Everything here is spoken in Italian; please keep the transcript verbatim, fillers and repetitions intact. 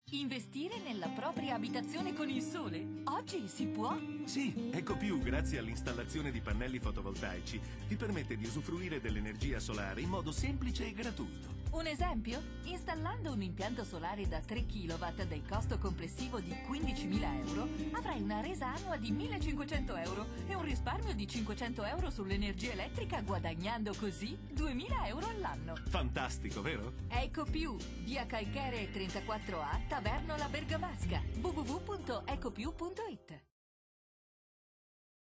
Investire nella propria abitazione con il sole? Oggi si può? Sì, EcoPiù, grazie all'installazione di pannelli fotovoltaici, ti permette di usufruire dell'energia solare in modo semplice e gratuito. Un esempio? Installando un impianto solare da tre chilowatt del costo complessivo di quindicimila euro, avrai una resa annua di millecinquecento euro e un risparmio di cinquecento euro sull'energia elettrica, guadagnando così duemila euro all'anno. Fantastico, vero? EcoPiù, via Calchere trentaquattro A, Tavernola Bergamasca, w w w punto ecopiù punto it.